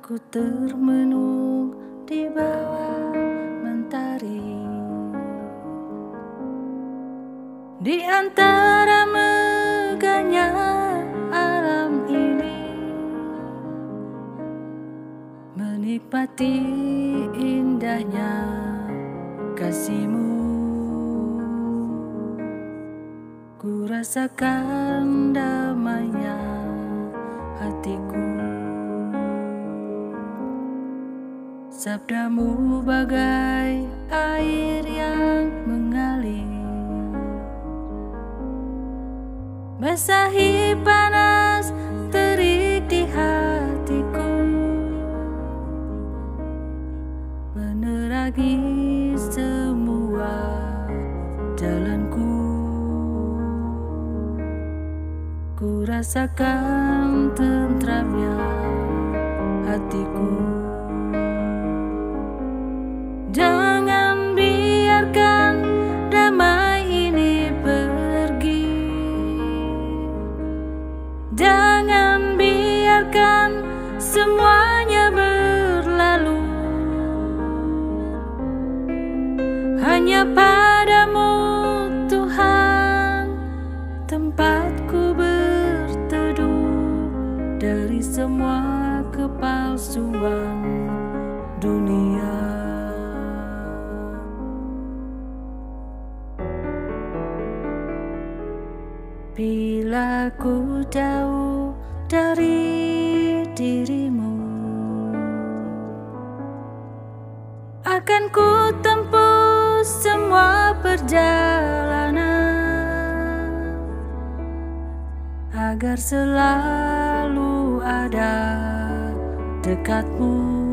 Ku termenung di bawah mentari, di antara megahnya alam ini, menikmati indahnya kasih-Mu. Ku rasakan damainya hatiku. Sabda-Mu bagai air yang mengalir, basahi panas terik di hatiku, menerangi semua jalanku. Ku rasakan tentramnya hatiku. Jangan biarkan damai ini pergi, jangan biarkan semuanya berlalu. Hanya Padamu Tuhan tempatku berteduh dari semua kepalsuan dunia. Bila ku jauh dari diri-Mu, akan ku tempuh semua perjalanan agar selalu ada dekat-Mu.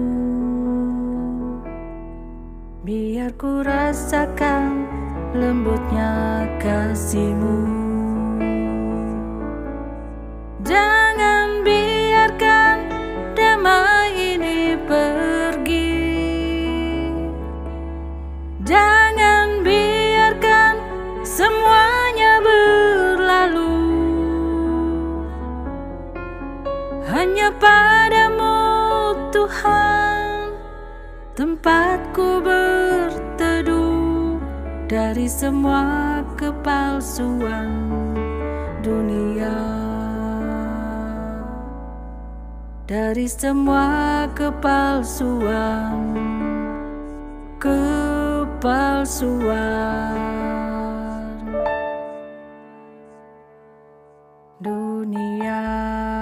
Biar ku rasakan lembutnya kasih-Mu. Jangan biarkan damai ini pergi, jangan biarkan semuanya berlalu. Hanya Padamu Tuhan tempatku berteduh dari semua kepalsuan dunia, dari semua kepalsuan dunia.